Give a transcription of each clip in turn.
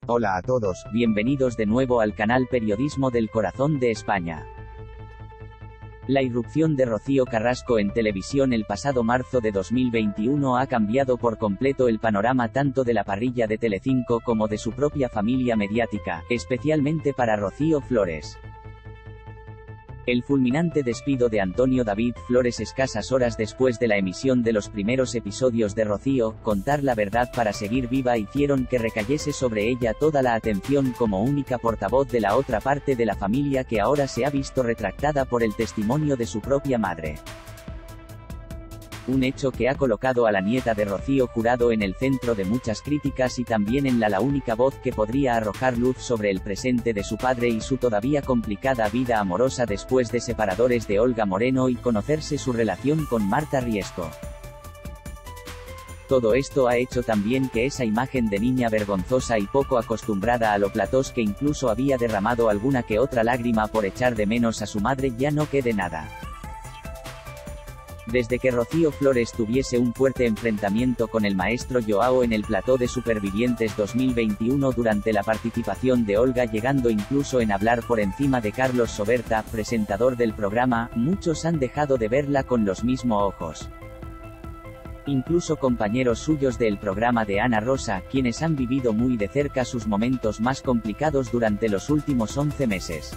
Hola a todos, bienvenidos de nuevo al canal Periodismo del Corazón de España. La irrupción de Rocío Carrasco en televisión el pasado marzo de 2021 ha cambiado por completo el panorama tanto de la parrilla de Telecinco como de su propia familia mediática, especialmente para Rocío Flores. El fulminante despido de Antonio David Flores escasas horas después de la emisión de los primeros episodios de Rocío, Contar la verdad para seguir viva hicieron que recayese sobre ella toda la atención como única portavoz de la otra parte de la familia que ahora se ha visto retractada por el testimonio de su propia madre. Un hecho que ha colocado a la nieta de Rocío Jurado en el centro de muchas críticas y también en la única voz que podría arrojar luz sobre el presente de su padre y su todavía complicada vida amorosa después de separadores de Olga Moreno y conocerse su relación con Marta Riesco. Todo esto ha hecho también que esa imagen de niña vergonzosa y poco acostumbrada a lo platós que incluso había derramado alguna que otra lágrima por echar de menos a su madre ya no quede nada. Desde que Rocío Flores tuviese un fuerte enfrentamiento con el maestro Joao en el plató de Supervivientes 2021 durante la participación de Olga llegando incluso en hablar por encima de Carlos Soberta, presentador del programa, muchos han dejado de verla con los mismos ojos. Incluso compañeros suyos del programa de Ana Rosa, quienes han vivido muy de cerca sus momentos más complicados durante los últimos 11 meses.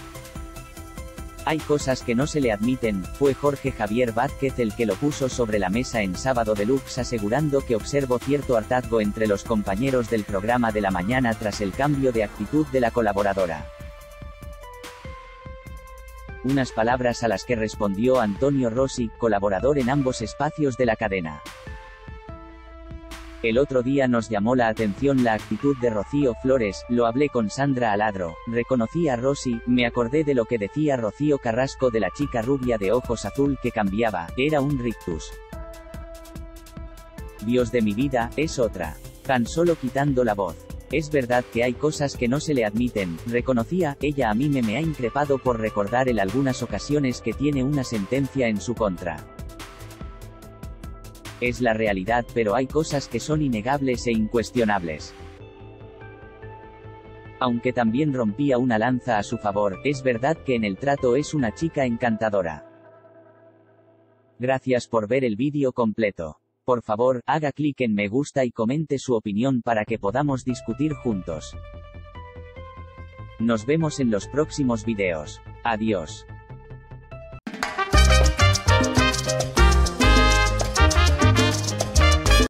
Hay cosas que no se le admiten, fue Jorge Javier Vázquez el que lo puso sobre la mesa en Sábado Deluxe asegurando que observó cierto hartazgo entre los compañeros del programa de la mañana tras el cambio de actitud de la colaboradora. Unas palabras a las que respondió Antonio Rossi, colaborador en ambos espacios de la cadena. El otro día nos llamó la atención la actitud de Rocío Flores, lo hablé con Sandra Aladro, reconocí a Rossi, me acordé de lo que decía Rocío Carrasco de la chica rubia de ojos azul que cambiaba, era un rictus. Dios de mi vida, es otra. Tan solo quitando la voz. Es verdad que hay cosas que no se le admiten, reconocía, ella a mí me ha increpado por recordar en algunas ocasiones que tiene una sentencia en su contra. Es la realidad, pero hay cosas que son innegables e incuestionables. Aunque también rompía una lanza a su favor, es verdad que en el trato es una chica encantadora. Gracias por ver el vídeo completo. Por favor, haga clic en me gusta y comente su opinión para que podamos discutir juntos. Nos vemos en los próximos videos. Adiós.